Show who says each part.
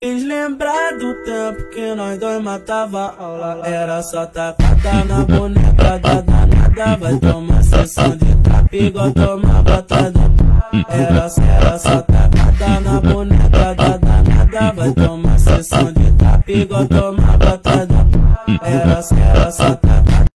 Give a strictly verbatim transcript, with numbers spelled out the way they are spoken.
Speaker 1: Fiz lembrar do tempo que nós dois matava aula. Era só tacada na boneca da danada. Vai tomar sessão de tapa igual tomava tadão. Era, era só tacada na boneca da danada. Vai tomar sessão de tapa igual tomava tadão. Era, era só tacada.